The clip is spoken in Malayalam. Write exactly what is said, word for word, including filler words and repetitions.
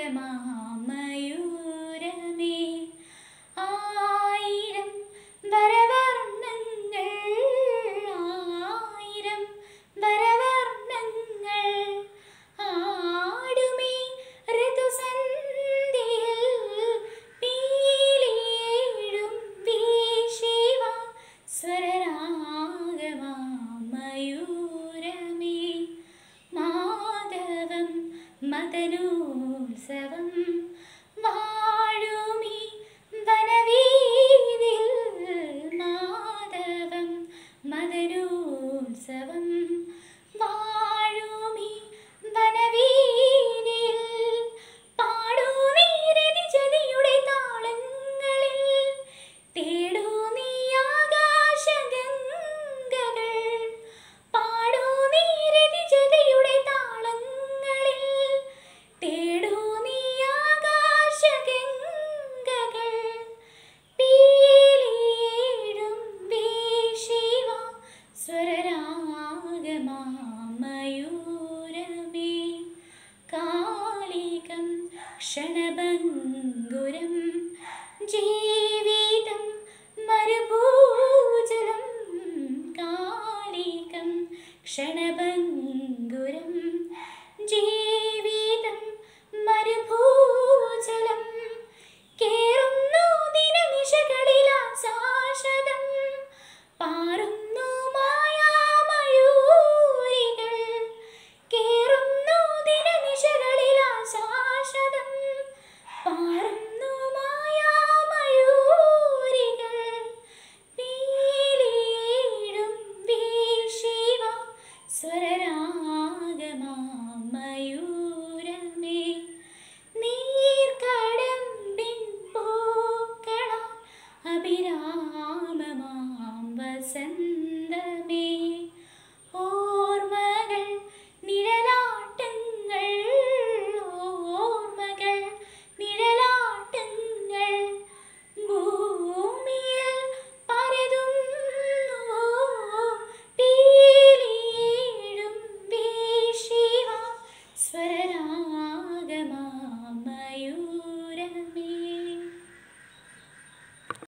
ആയിരം വരവർണ്ണങ്ങൾ ആയിരം വരവർണ്ണങ്ങൾ ആടുമീ ഋതുസന്ധ്യയിൽ പീലിയേഴും വീശിവ സ്വരരാഗമാമയൂരമേ മാധവം മദനോത്സവം വാഴുമീ വനവീതിൽ മാധവം മദനോത്സവം വാഴുമീ വനവീതിൽ പാടൂ നീ രതിജതിയുടെ താളങ്ങളിൽ തേടൂ നീ ആകാശഗംഗകൾ പാടൂ നീ രതിജതിയുടെ താളങ്ങളിൽ തേടൂ നീ ആകാശഗംഗകൾ പീലിയേഴും വീശിവ സ്വരരാഗമാമയൂരമേ കാളികം ക്ഷണഭംഗുരം ജീ